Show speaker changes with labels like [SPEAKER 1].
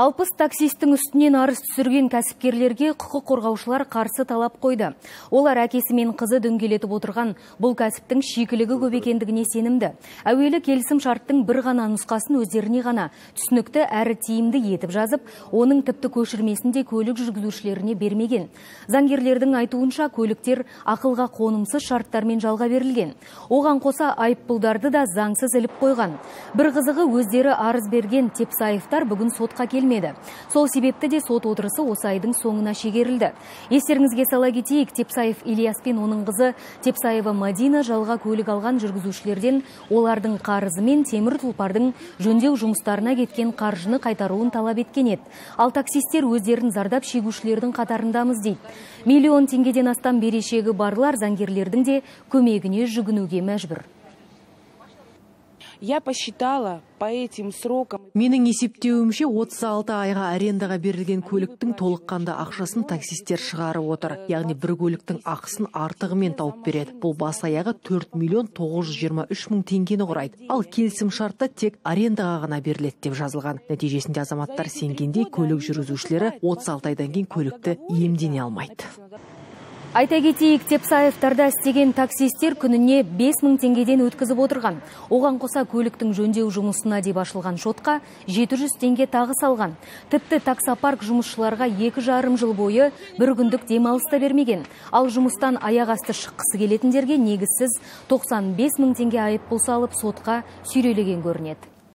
[SPEAKER 1] 60 таксистің үстінен арыз түсірген кәсіпкерлерге құқық қорғаушылар қарсы талап қойды. Олар әкесі мен қызы дөңгелетіп отырған бұл кәсіптің шикілігі көп екендігіне сенімді. Әуелі келісім шарттың бір ғана нұсқасын өздеріне ғана түсінікті әрі тиімді етіп жазып, оның тіпті көшірмесін де көлік жүргізушілеріне бермеген. Заңгерлердің айтуынша көліктер ақылға қонымсыз шарттармен жалға берілген. Оған қоса айыппұлдарды да заңсыз іліп қойған. Бір қызығы, өздері арыз берген Тепсаевтар бүгін сотқа келмеді. Сол себепті де сот отырысы осы айдың соңына шегерілді. Естеріңізге сала кетейік, Тепсаев Ильяс пен оның қызы Тепсаева Мадина жалға көлік алған жүргізушілерден олардың қарызы мен темір тұлпардың жөндеу жұмыстарына кеткен қаржыны қайтаруын талап еткен еді. Ал таксистер өздерін зардап шегушілердің қатарындамыз дейді. Миллион теңгеден астам берешегі барлар заңгерлердің де көмегіне жүгінуге мәжбүр.
[SPEAKER 2] Я посчитала по этим срокам.
[SPEAKER 3] Менің есептеуімше 36 айға арендаға берілген көліктің толыққанды ақшасын таксистер шығарып отыр. Яғни бір көліктің ақысын артығымен тауып береді. Бұл бас аяғы 4 миллион 923 мың теңгені құрайды. Ал келісім шартта тек арендаға ғана беріледі деп жазылған. Нәтижесінде азаматтар сенгендей көлік жүргізушілері 36 айдан кейін көлікті иемдене алмайды.
[SPEAKER 1] Айта кетейік, Тепсаевтарда істеген таксистер күніне 5000 теңгеден өткізіп отырған. Оған қоса көліктің жөндеу жұмысына деп ашылған шотқа 700 теңге тағы салған. Тіпті таксопарк жұмысшыларға 2,5 жыл бойы бір күндік демалыста бермеген. Ал жұмыстан аяқ асты шыққысы келетіндерге негізсіз 95 мың теңге айыппұл салып сотқа сүйрелеген көрінеді.